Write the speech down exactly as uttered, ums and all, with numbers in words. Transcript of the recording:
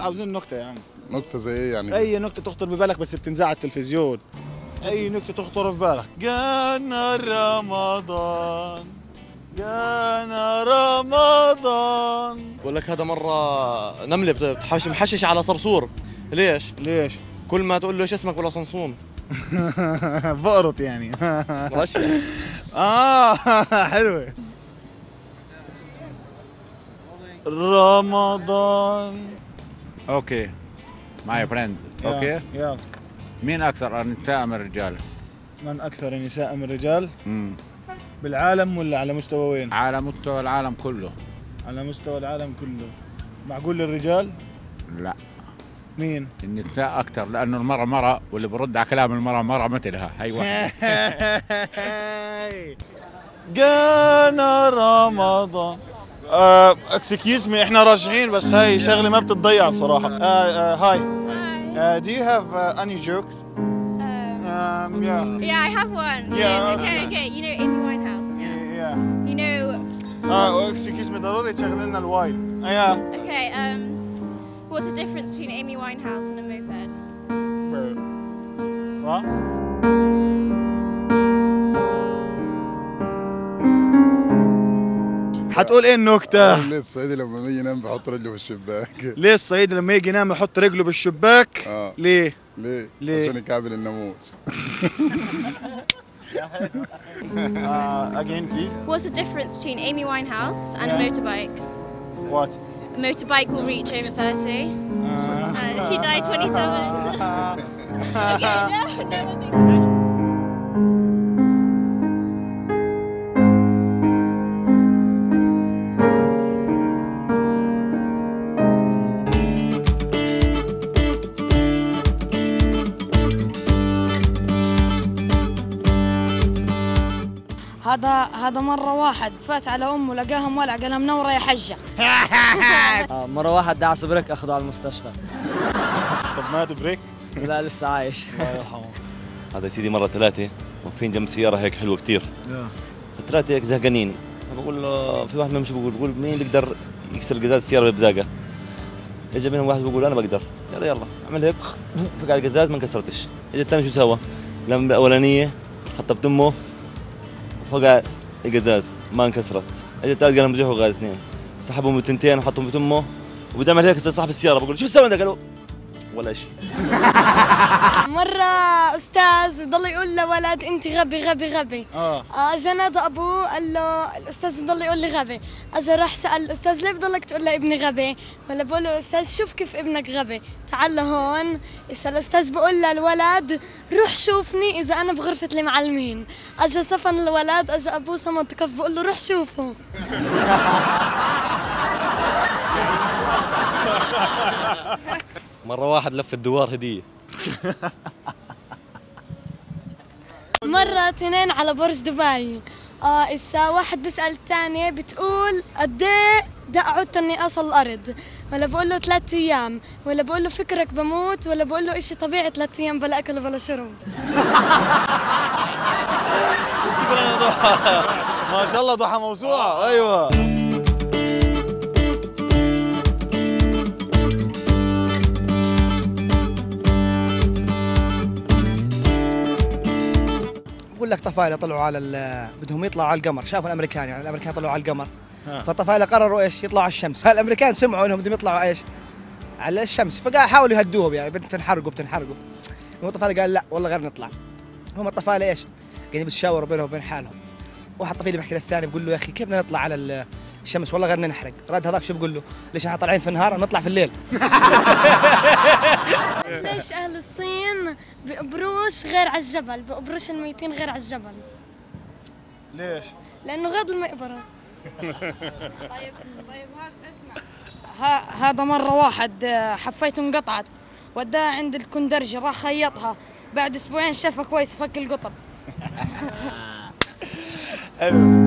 عاوزين نكته يا عم. نكته زي ايه يعني؟ اي نكته تخطر ببالك بس بتنزع على التلفزيون. اي نكته تخطر في بالك. جانا رمضان جانا رمضان. بقول لك هذا مرة نملة بتحش محشش على صرصور. ليش؟ ليش؟ كل ما تقول له ايش اسمك ولا صنصون. بقرط يعني. رشة. اه حلوة. رمضان. اوكي ماي فريند. اوكي يلا. مين اكثر نساء من الرجال؟ من اكثر النساء من الرجال؟ امم بالعالم ولا على مستوى وين؟ على مستوى العالم كله. على مستوى العالم كله. معقول للرجال؟ لا. مين؟ النساء اكثر لانه المرأة مرأة واللي برد على كلام المرأة مرأة مثلها. هي واحدة. جانا رمضان. اكسكيوز مي احنا راجعين بس هاي شغله ما بتتضيع بصراحه. هاي. Do you have uh, any jokes? Um, yeah. Yeah, I have one. Yeah. Okay, okay. You know Amy Winehouse. Yeah. Yeah. You know. اه اكسكيوز مي ضروري تشغل لنا الوايد. Yeah. Okay. Um, what's the difference between Amy Winehouse and a moped? What? حتقول ايه النكتة؟ ليه الصعيدي لما يجي ينام بحط رجله في الشباك؟ ليه الصعيدي لما يجي ينام يحط رجله بالشباك؟ اه ليه؟ ليه؟ ليه؟ عشان يكعبل الناموس. uh, again please. What's the difference between Amy Winehouse and Yeah. a motorbike? What? A motorbike will reach over thirty. Uh, she died twenty-seven. Okay, no, no one thinks. هذا هذا مرة واحد فات على أمه لقاها مولع قالها منورة يا حجة. مرة واحد دعس بريك أخذه على المستشفى. طب مات بريك؟ لا لسه عايش. الله يرحمه. هذا يا سيدي مرة ثلاثة واقفين جنب سيارة هيك حلوة كثير. فالثلاثة هيك زهقانين، فبقول له في واحد منهم شو بقول؟ بقول مين بيقدر يكسر قزاز السيارة ببزاقة؟ اجى منهم واحد بقول أنا بقدر، يلا يلا عمل هيك فقع القزاز ما انكسرتش. اجى الثاني شو سوى؟ لما الأولانية حطها بتمه فقع القزاز ما انكسرت. اجى الثالث قال لهم رجعوا غاد اثنين، سحبهم بالتنتين وحطهم بتمه وبدأ يعمل هيك صاحب السيارة بقول شو سوى انت؟ قالوا ولا شيء. مرة أستاذ بضل يقول لولد أنت غبي غبي غبي. اه أجا نادى أبوه قال له الأستاذ بضل يقول لي غبي. أجا راح سأل الأستاذ ليه بضلك تقول لابني غبي؟ ولا بقول له الأستاذ شوف كيف ابنك غبي، تعال لهون. يسأل الأستاذ بقول للولد روح شوفني إذا أنا بغرفة المعلمين. أجا صفن الولد أجا أبوه صمت كف بقول له روح شوفه. مرة واحد لف الدوار هدية. مرة اثنين على برج دبي. اه الساعة واحد بيسأل الثاني بتقول قد ايه دقعوا اني اصل الارض؟ ولا بقول له ثلاث ايام، ولا بقول له فكرك بموت، ولا بقول له اشي طبيعي ثلاث ايام بلا اكل وبلا شرب. شكرا يا ضحى. ما شاء الله ضحى موسوعة. ايوه. بقول لك طفايله طلعوا على بدهم يطلعوا على القمر، شافوا الامريكان يعني الامريكان طلعوا على القمر. فالطفايله قرروا ايش؟ يطلعوا على الشمس. الامريكان سمعوا انهم بدهم يطلعوا ايش؟ على الشمس، فقال حاولوا يهدوهم يعني بتنحرقوا بتنحرقوا. هم الطفايله قال لا والله غير نطلع. هم الطفايله ايش؟ قاعدين بيتشاوروا بينهم وبين حالهم. واحد طفيل بيحكي للثاني بيقول له يا اخي كيف بدنا نطلع على الشمس والله غير ننحرق. رد هذاك شو بيقول له؟ ليش احنا طالعين في النهار نطلع في الليل؟ ليش اهل الصين بقبروش غير على الجبل؟ بقبروش الميتين غير على الجبل. ليش؟ لانه غاد المقبره. طيب طيب هذا اسمع، هذا مرة واحد حفيته انقطعت وداها عند الكندرجي راح خيطها، بعد اسبوعين شافها كويس فك القطب. حلو.